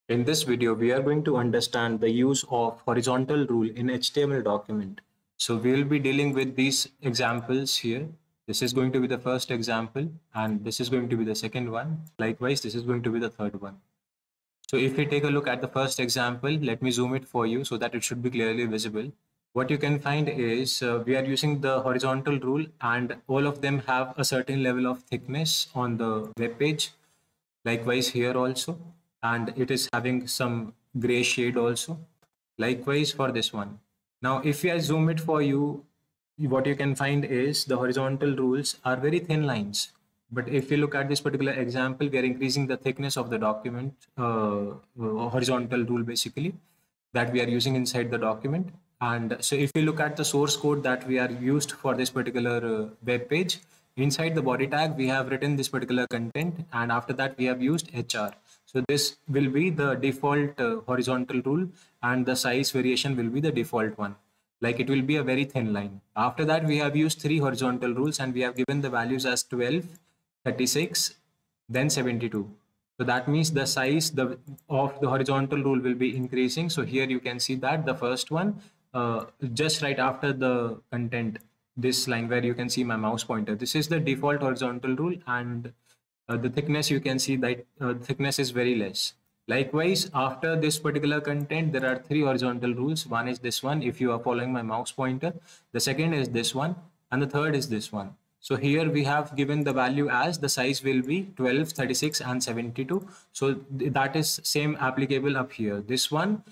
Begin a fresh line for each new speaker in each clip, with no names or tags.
In this video, we are going to understand the use of horizontal rule in HTML document. So we will be dealing with these examples here. This is going to be the first example, and this is going to be the second one. Likewise, this is going to be the third one. So if we take a look at the first example, let me zoom it for you so that it should be clearly visible. What you can find is we are using the horizontal rule, and all of them have a certain level of thickness on the web page. Likewise here also, and it is having some gray shade also. Likewise for this one. Now if I zoom it for you, what you can find is the horizontal rules are very thin lines. But if you look at this particular example, we are increasing the thickness of the document, horizontal rule basically, that we are using inside the document. And so if you look at the source code that we are used for this particular web page, inside the body tag, we have written this particular content, and after that we have used HR. So this will be the default horizontal rule, and the size variation will be the default one. Like it will be a very thin line. After that, we have used 3 horizontal rules, and we have given the values as 12, 36, then 72. So that means the size of the horizontal rule will be increasing. So here you can see that the first one, just right after the content, this line where you can see my mouse pointer, this is the default horizontal rule, and the thickness, you can see that thickness is very less. Likewise, after this particular content, there are 3 horizontal rules. One is this one, if you are following my mouse pointer. The second is this one, and the third is this one. So here we have given the value as the size will be 12, 36, and 72. So that is same applicable up here. This one,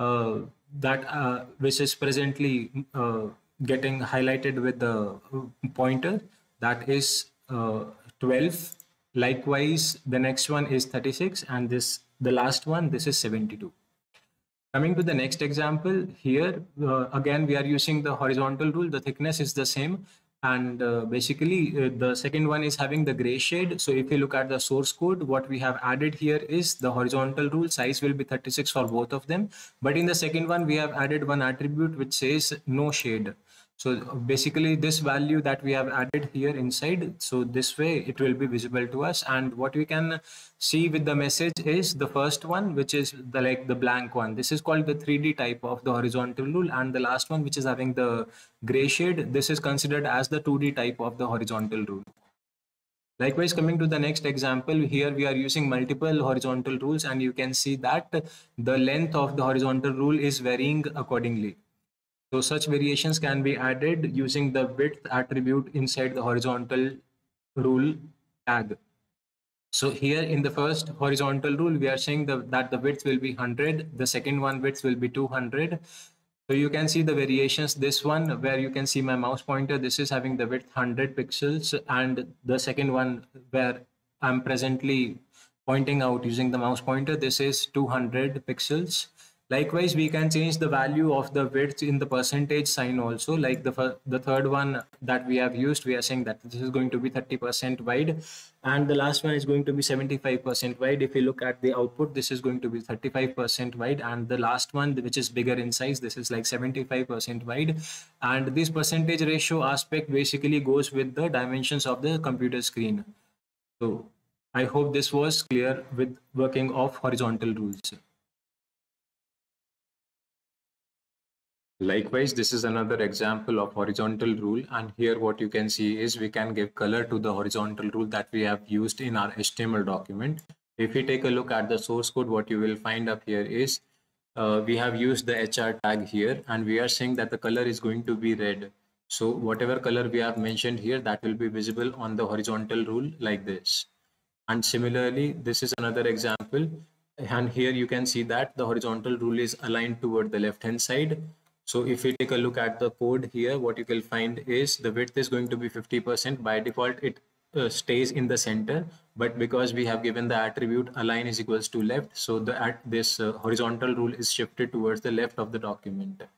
which is presently getting highlighted with the pointer, that is 12. Likewise, the next one is 36, and the last one, this is 72. Coming to the next example, here again we are using the horizontal rule. The thickness is the same, and basically the second one is having the gray shade. So if you look at the source code, what we have added here is the horizontal rule. Size will be 36 for both of them, but in the second one we have added one attribute which says no shade. So basically this value that we have added here inside, so this way it will be visible to us. And what we can see with the message is the first one, which is the blank one. This is called the 3D type of the horizontal rule, and the last one, which is having the gray shade, this is considered as the 2D type of the horizontal rule. Likewise, coming to the next example, here we are using multiple horizontal rules, and you can see that the length of the horizontal rule is varying accordingly. So such variations can be added using the width attribute inside the horizontal rule tag. So here in the first horizontal rule, we are saying that the width will be 100. The second one width will be 200. So you can see the variations. This one where you can see my mouse pointer, this is having the width 100 pixels. And the second one where I'm presently pointing out using the mouse pointer, this is 200 pixels. Likewise, we can change the value of the width in the percentage sign also. Like the third one that we have used, we are saying that this is going to be 30% wide, and the last one is going to be 75% wide. If you look at the output, this is going to be 35% wide, and the last one, which is bigger in size, this is like 75% wide. And this percentage ratio aspect basically goes with the dimensions of the computer screen. So I hope this was clear with working of horizontal rules. Likewise, this is another example of horizontal rule, and here what you can see is we can give color to the horizontal rule that we have used in our HTML document. If you take a look at the source code, what you will find up here is we have used the HR tag here, and we are saying that the color is going to be red. So whatever color we have mentioned here, that will be visible on the horizontal rule like this. And similarly, this is another example, and here you can see that the horizontal rule is aligned toward the left hand side. So if we take a look at the code here, what you will find is the width is going to be 50%. By default, it stays in the center, but because we have given the attribute align is equals to left, so this horizontal rule is shifted towards the left of the document.